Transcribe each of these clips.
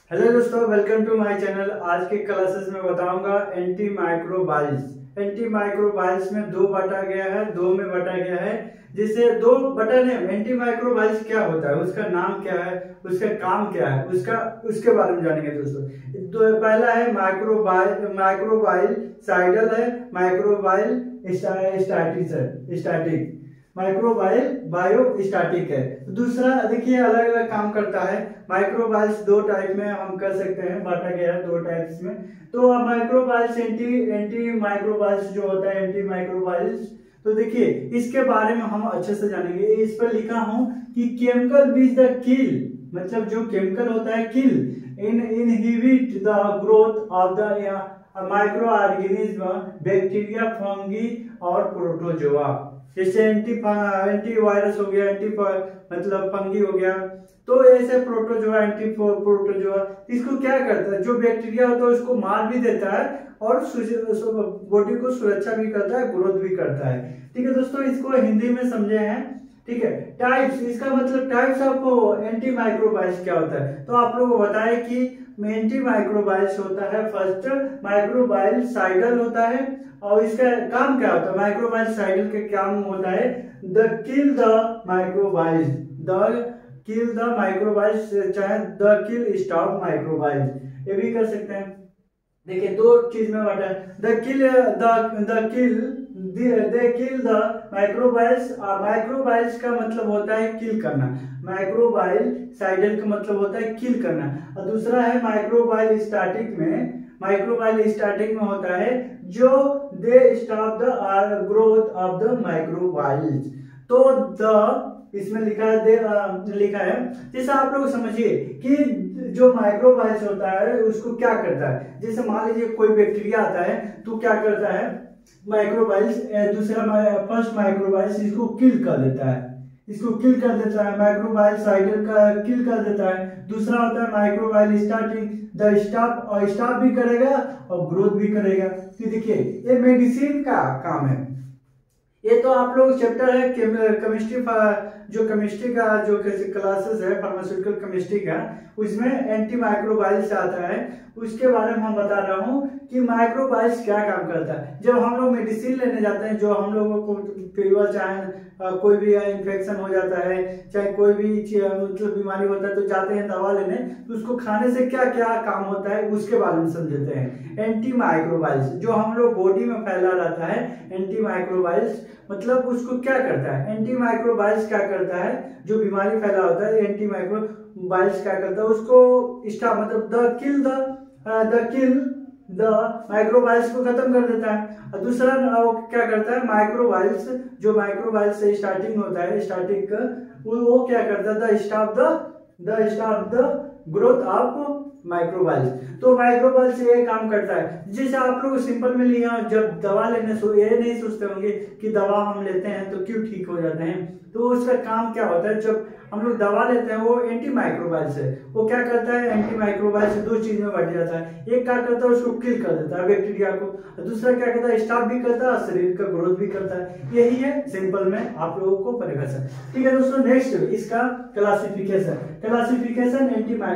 Hello दोस्तों, welcome to my channel. आज के क्लासेस में बताऊंगा एंटी माइक्रोबाइल्स। एंटी माइक्रोबाइल्स में दो बांटा गया है, दो में बांटा गया है। जिसे दो बटन है। एंटी माइक्रोबाइल्स क्या होता है, उसका नाम क्या है, उसका काम क्या है, उसके बारे में जानेंगे दोस्तों। तो पहला है माइक्रोबाइल साइडल है, microbial static, microbial bio static है। दूसरा देखिए अलग अलग काम करता है। माइक्रोबाइल्स दो टाइप में हम कर सकते हैं, बांटा गया है दो टाइप्स में। तो माइक्रोबाइल्स एंटी माइक्रोबाइल्स जो होता है एंटी माइक्रोबाइल्स, तो देखिए इसके बारे में हम अच्छे से जानेंगे। इस पर लिखा हूं कि केमिकल बीज द किल, मतलब जो केमिकल होता है kill inhibit the growth of the microorganism, bacteria, fungi और प्रोटोजोआ। जैसे एंटी वायरस हो गया, मतलब फंगी हो गया, तो ऐसे प्रोटोजोआ, एंटी प्रोटोजोआ इसको क्या करता है, जो बैक्टीरिया होता है उसको मार भी देता है और बॉडी को सुरक्षा भी करता है, ग्रोथ भी करता है। ठीक है दोस्तों, इसको हिंदी में समझे हैं। ठीक है, टाइप्स, इसका मतलब टाइप्स ऑफ एंटी माइक्रोबाइल्स क्या होता है। तो आप लोगों को बताएं कि एंटी माइक्रोबाइल्स होता है, फर्स्ट माइक्रोबाइल साइडल होता है। और इसका काम क्या होता है, माइक्रोबाइल साइडल के काम होता है द किल द माइक्रोबाइल्स, चाहे द किल स्टॉप माइक्रोबाइल्स, ये भी कर सकते हैं। देखिए दो चीज में बांटा है। दे किल द माइक्रोबाइल्स। माइक्रोबाइल्स का मतलब होता है किल करना, माइक्रोबाइल साइडल का मतलब होता है किल करना। और दूसरा है माइक्रोबाइल स्टैटिक में होता है जो they stop the growth of the microbials. तो द इसमें लिखा है जैसे आप लोग समझिए कि जो माइक्रोबाइल्स होता है उसको क्या करता है। जैसे मान लीजिए कोई बैक्टीरिया आता है तो क्या करता है, माइक्रोबाइल्स फर्स्ट माइक्रोबाइल्स इसको किल कर देता है, माइक्रोबाइल साइडल का किल कर देता है। दूसरा होता है माइक्रोबाइल स्टार्टिंग, द स्टॉप भी करेगा और ग्रोथ भी करेगा। तो देखिए ये मेडिसिन का काम है। ये तो आप लोग चैप्टर है केमिस्ट्री, जो केमिस्ट्री का जो क्लासेस है फार्मास्यूटिकल केमिस्ट्री का, उसमें एंटी माइक्रोबाइल्स आता है। उसके बारे में हम बता रहा हूं कि माइक्रोबाइल्स क्या काम करता है। जब हम लोग मेडिसिन लेने जाते हैं, जो हम लोगों को फीवर, चाहे कोई भी इन्फेक्शन हो जाता है, चाहे कोई भी मतलब बीमारी होता है, तो जाते हैं दवा लेने, तो उसको खाने से क्या क्या काम होता है उसके बारे में समझते हैं। एंटी माइक्रोबाइल्स जो हम लोग बॉडी में फैला रहता है, एंटी माइक्रोबाइल्स मतलब उसको क्या करता है, एंटी माइक्रोबाइल्स क्या करता है, जो बीमारी फैला होता है एंटी माइक्रोबाइल्स क्या करता है, उसको स्टॉप मतलब द किल द माइक्रोबाइल्स को खत्म कर देता है। और दूसरा क्या करता है, माइक्रोबाइल्स जो माइक्रोबाइल्स से स्टार्टिंग होता है, स्टार्टिंग वो क्या करता है, they stop the growth of microbials. तो माइक्रोबाइल्स ये काम करता है। जैसे आप लोग सिंपल में लिया, जब दवा लेने ये नहीं सोचते होंगे कि दवा हम लेते हैं तो क्यों ठीक हो जाते हैं। तो उसका काम क्या होता है, जब हम लोग दवा लेते हैं वो एंटी माइक्रोबाइल्स है, वो क्या करता है, एंटी माइक्रोबाइल्स दो चीज में बांट जाता है। एक क्या करता है, उसको किल कर देता है बैक्टीरिया को, और दूसरा क्या करता है, स्टॉप भी करता है, शरीर का ग्रोथ भी करता है। यही है सिंपल में आप लोगों को परिभाषा। ठीक है दोस्तों, नेक्स्ट इसका क्लासिफिकेशन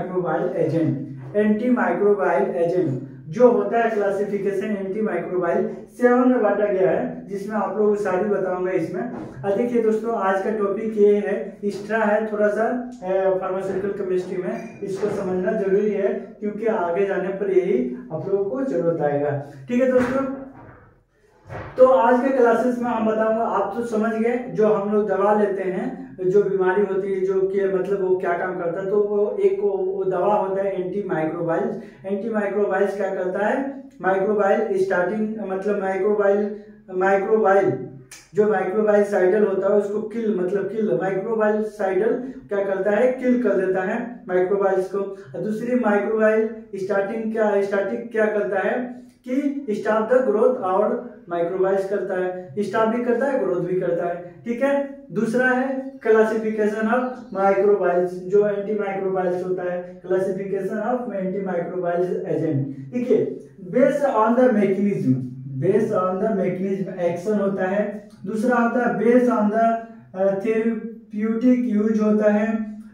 एंटी माइक्रोबाइल एजेंट जो होता है, क्लासिफिकेशन एंटी माइक्रोबाइल 7 में बांटा गया है, जिसमें आप लोगों को सारी बताऊंगा इसमें। देखिए दोस्तों, आज का टॉपिक ये है, एक्स्ट्रा है थोड़ा सा फार्मास्यूटिकल केमिस्ट्री में, इसको समझना जरूरी है क्योंकि आगे जाने पर यही आप लोगों को जरूरत आएगा। ठीक है दोस्तों, तो आज के क्लासेस में हम बताऊंगा, आप तो समझ गए, जो हम लोग दवा लेते हैं, जो बीमारी होती है, जो कि मतलब वो क्या काम करता है, तो वो दवा होता है एंटी माइक्रोबाइल्स क्या करता है, माइक्रोबाइल स्टार्टिंग मतलब माइक्रोबाइल जो माइक्रोबाइल साइडल होता है उसको किल माइक्रोबाइल साइडल क्या करता है, किल कर देता है माइक्रोबाइल्स को। दूसरी माइक्रोबाइल स्टार्टिक क्या करता है कि स्टॉप द ग्रोथ, और माइक्रोबाइल्स करता है, स्टॉप भी करता है, ग्रोथ भी करता है। ठीक है, दूसरा है क्लासिफिकेशन ऑफ माइक्रोबाइल्स जो एंटी माइक्रोबाइल्स होता है, classification of anti microbials agent. देखिए based on the mechanism action होता है। दूसरा होता है based on the therapeutic use होता है।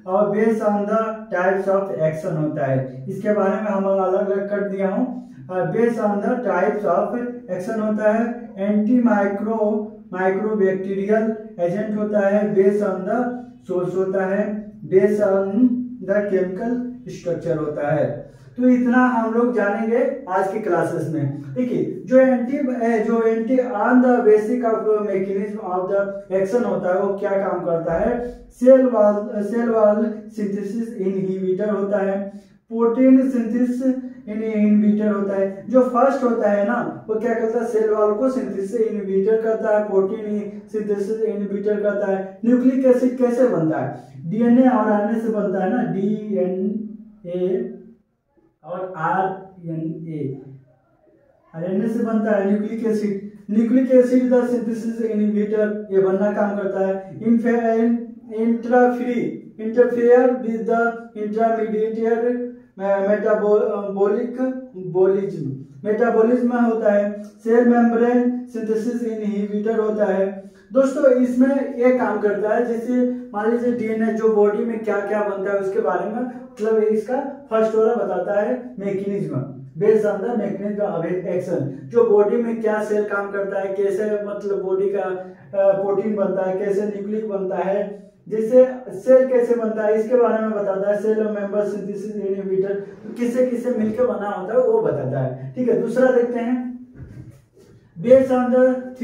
और based on the types of action होता है। इसके बारे में हम अलग अलग कर दिया हूँ। Based on the types of action होता है, एंटी माइक्रोबैक्टीरियल एजेंट होता है, बेस्ड ऑन द सोर्स होता है, based on the chemical structure होता है। तो इतना हम लोग जानेंगे आज की क्लासेस में। देखिए जो anti on the basic of mechanism of the action होता है वो क्या काम करता है, सेल वॉल सिंथेसिस इनहिबिटर होता है, प्रोटीन सिंथेसिस इनहिबिटर होता है। जो फर्स्ट होता है ना वो क्या करता है, सेल वॉल को सिंथेसिस इनहिबिटर करता है, प्रोटीन सिंथेसिस इनहिबिटर करता है। न्यूक्लिक एसिड कैसे बनता है, डीएनए और आरएनए से बनता है ना, डीएनए और आरएनए से बनता है nucleic acid. Nucleic acid the synthesis inhibitor ये बनना काम करता है। Interfere with the intermediate metabolism होता है। सेल मेम्ब्रेन सिंथेसिस इनहिबिटर होता है। दोस्तों इसमें ये काम करता है, जैसे मान लीजिए डीएनए जो बॉडी में क्या क्या बनता है उसके बारे में, मतलब इसका फर्स्ट वाला बताता है mechanism, based on the mechanism of action. जो बॉडी में क्या सेल काम करता है, कैसे मतलब बॉडी का प्रोटीन बनता है, कैसे न्यूक्लिक बनता है, जैसे सेल कैसे बनता है इसके बारे में बताता है। सेल मेंबर सिंथेसिस इनहिबिटर किससे किससे मिलकर बना होता है वो बताता है। ठीक है, दूसरा देखते हैं, based on the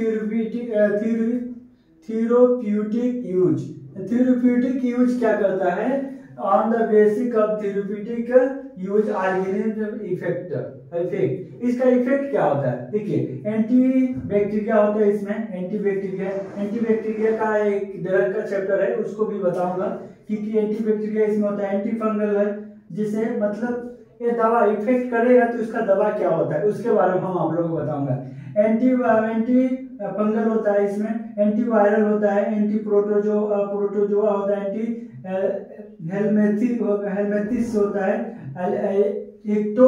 therapeutic use. Therapeutic use क्या करता है, on the basic of therapeutic use organism effect. इसका इफेक्ट क्या होता है, देखिए एंटी बैक्टीरिया होता है इसमें, एंटी बैक्टीरिया का एक ड्रग का चैप्टर है उसको भी बताऊंगा कि एंटी बैक्टीरिया इसमें होता है। एंटी फंगल है, जिसे मतलब ये दवा इफेक्ट करेगा तो इसका दवा क्या होता है उसके बारे में हम आप लोगों को बताऊंगा। एंटी फंगल होता है इसमें, एंटी वायरल होता है, एंटी प्रोटोजोआ होता है, एंटी हेलमेथिस होता है, एक्टो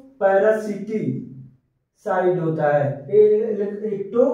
पैरासिटिसाइड होता है, एक्टो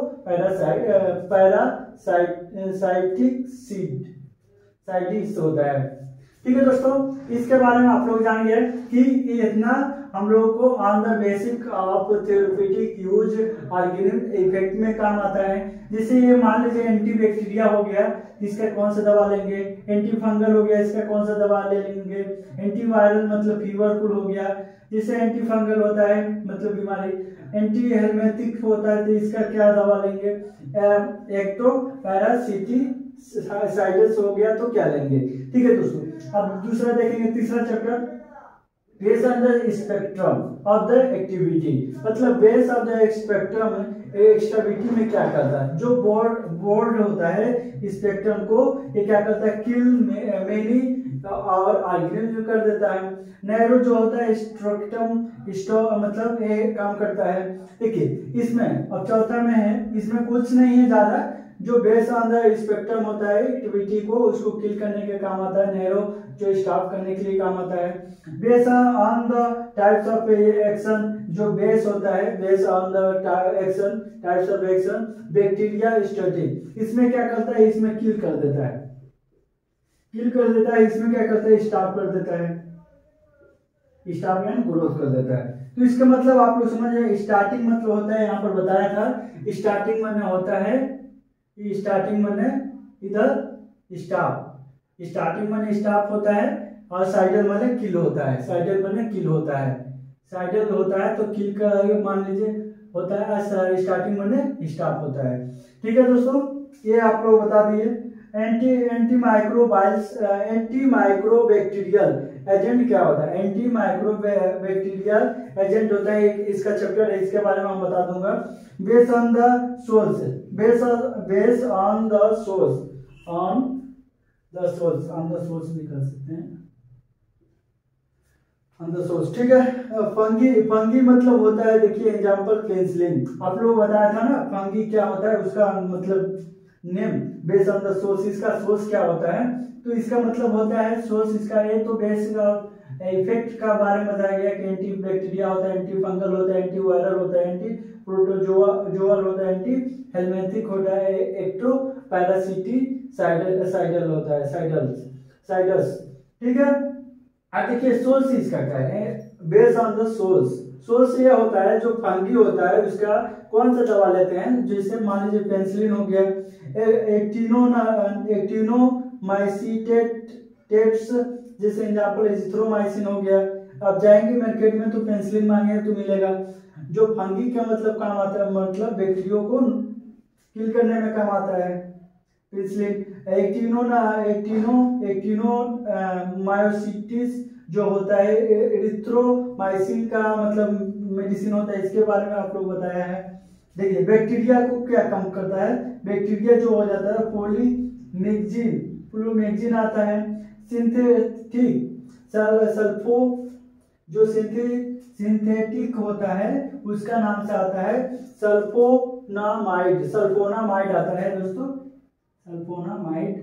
पैरासाइटिक्स होता है। ठीक है दोस्तों, इसके बारे में आप लोग जानिए कि इतना हम लोग को on the basic of therapeutic use organism effect में काम आता है। जैसे ये मान लीजिए एंटी बैक्टीरिया हो गया, इसका कौन सा दवा लेंगे, एंटी फंगल हो गया, इसका कौन सा दवा ले लेंगे, एंटी वायरल मतलब फीवर कूल हो गया, जिससे एंटी फंगल होता है मतलब बीमारी, एंटी हेलमेथिक होता है तो इसका क्या दवा लेंगे, एक्टो पैरासिटिसाइड्स हो गया तो क्या लेंगे। ठीक है दोस्तों, अब दूसरा देखेंगे, तीसरा chapter, based on the spectrum of the activity. मतलब based on the spectrum activity में क्या करता है, जो बोर्ड होता है स्पेक्ट्रम को ये क्या करता है, किल मेनी और ऑर्गेनिज्म कर देता है। नैरो जो होता है स्ट्रक्टम मतलब ये काम करता है। देखिए इसमें अब चौथा में है, इसमें कुछ नहीं है ज्यादा, जो बेस्ड ऑन द स्पेक्ट्रम होता है एक्टिविटी को उसको किल करने के काम आता है। नैरो जो स्टॉप करने के लिए काम आता है। Based on the types of action, जो बेस होता है based on the action types of action, bacteria static, इसमें क्या करता है, इसमें किल कर देता है, इसमें क्या करता है, स्टॉप कर देता है, स्टॉप यानी ग्रोथ कर देता है। तो इसका मतलब आप लोग समझ, स्टार्टिंग मतलब होता है, यहाँ पर बताया था स्टार्टिंग में होता है, स्टार्टिंग मैंने इधर स्टॉप, स्टार्टिंग मैंने स्टॉप होता है और साइडल मैंने किल होता है, साइडल होता है तो किल का मान लीजिए होता है, स्टार्टिंग मैंने स्टॉप होता है। ठीक है दोस्तों, ये आप लोग बता दिए। एंटी माइक्रोबैक्टीरियल एजेंट क्या होता है, एंटी माइक्रोबैक्टीरियल एजेंट होता है, इसका चैप्टर है, इसके बारे में हम बता दूंगा। बेस्ड ऑन द सोर्स भी कर सकते हैं, ठीक है। फंगी मतलब होता है, देखिए एग्जांपल पेनिसिलिन, आप लोग बताया था ना फंगी क्या होता है, उसका मतलब name based on the source, इसका सोर्स क्या होता है, तो इसका मतलब होता है सोर्स इसका है, तो बेसिक इफेक्ट का बारे में बताया गया कि एंटी बैक्टीरिया होता है, एंटी फंगल होता है, एंटी वायरल होता है, एंटी प्रोटोजोअल होता है, एंटी हेलमेथिक होता है, एक्टो पैरासिटिसाइडल होता है, साइडल्स। ठीक है। अब देखिए सोल्स इसका क्या है, based on the source. Source ये होता है जो फंगी होता है उसका कौन सा दवा लेते हैं, जैसे मान लीजिए पेनिसिलिन हो गया, एक्टिनोमाइसिटेट्स, जैसे एग्जांपल एजिथ्रोमाइसिन हो गया। अब जाएंगे मार्केट में तो पेनिसिलिन मांगेंगे तो मिलेगा। जो फंगी का मतलब काम आता है, मतलब बैक्टीरिया को किल करने में काम आता है पेनिसिलिन। एक्टिनोमायोसिटिस जो होता है, एरिथ्रोमाइसिन का मतलब मेडिसिन होता है, इसके बारे में आप लोग बताया है। देखिए बैक्टीरिया को क्या कम करता है, बैक्टीरिया जो हो जाता है फ्लूमेक्सिन आता है, सिंथेटिक सल्फो जो सिंथेटिक होता है उसका नाम से आता है सल्फोनामाइड आता है दोस्तों, सल्फोनामाइड।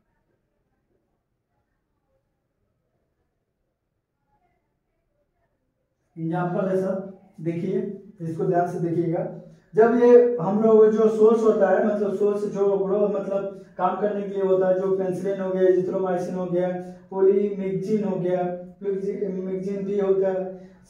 एग्जाम्पल है सब, देखिए इसको ध्यान से देखिएगा। जब ये हम लोग जो सोर्स होता है, मतलब सोर्स जो मतलब काम करने के लिए होता है, जो पेनिसिलिन हो गया, एजिथ्रोमाइसिन हो गया, पॉलीमेक्सिन हो गया, फ्लूमेक्सिन भी होता है,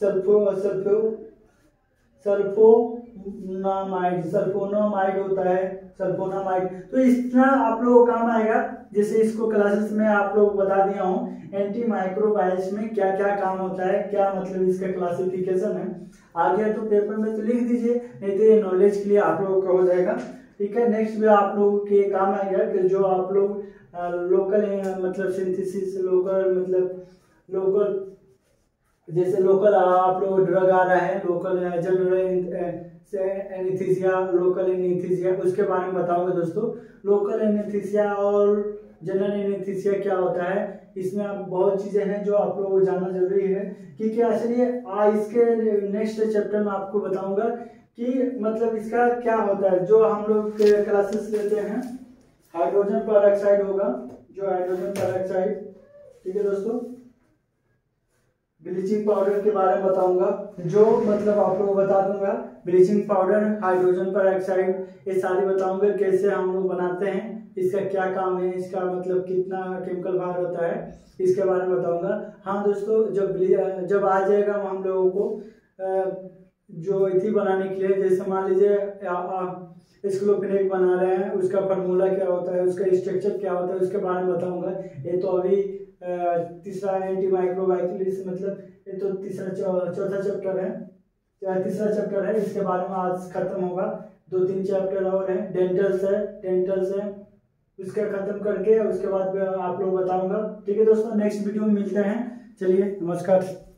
सल्फोनामाइड होता है, सल्फोनामाइड। तो इतना आप लोगों को काम आएगा, जैसे इसको क्लासेस में आप लोग बता दिया हूँ एंटी माइक्रोबाइल्स में क्या क्या काम होता है, क्या मतलब इसका क्लासिफिकेशन है। आ गया तो पेपर में तो लिख दीजिए, नहीं तो ये नॉलेज के लिए आप लोगों का हो जाएगा। ठीक है, नेक्स्ट भी आप लोगों के काम आएगा कि जो आप लोग लोकल मतलब सिंथेसिस, लोकल जैसे लोकल आप लोग ड्रग आ रहा है, local general anaesthesia, local anaesthesia, उसके बारे में बताऊंगा दोस्तों। लोकल एनेस्थीसिया और जनरल एनेस्थीसिया क्या होता है, इसमें आप बहुत चीजें हैं जो आप लोगों को जानना जरूरी है। क्योंकि चलिए इसके नेक्स्ट चैप्टर में आपको बताऊंगा कि मतलब इसका क्या होता है। जो हम लोग क्लासेस लेते हैं हाइड्रोजन पेरोक्साइड होगा, जो हाइड्रोजन पेरोक्साइड, ठीक है दोस्तों। ब्लीचिंग पाउडर के बारे में बताऊंगा, जो मतलब आप लोगों को बता दूंगा ब्लीचिंग पाउडर, हाइड्रोजन पेरोक्साइड, ये सारी बताऊंगा कैसे हम लोग बनाते हैं, इसका क्या काम है, इसका मतलब कितना केमिकल भार होता है, इसके बारे में बताऊंगा। हाँ दोस्तों, जब आ जाएगा हम लोगों को जो इथी बनाने के लिए, जैसे मान लीजिए स्क्लोफेनेक बना रहे हैं, उसका फार्मूला क्या होता है, उसका स्ट्रक्चर क्या होता है, उसके बारे में बताऊंगा। ये तो अभी तीसरा एंटी माइक्रोबाइल्स, मतलब ये तो चौथा चैप्टर है, तीसरा चैप्टर है, इसके बारे में आज खत्म होगा। 2-3 चैप्टर और हैं, डेंटल्स है, उसका खत्म करके उसके बाद आप लोग बताऊंगा। ठीक है दोस्तों, नेक्स्ट वीडियो में मिलते हैं। चलिए नमस्कार।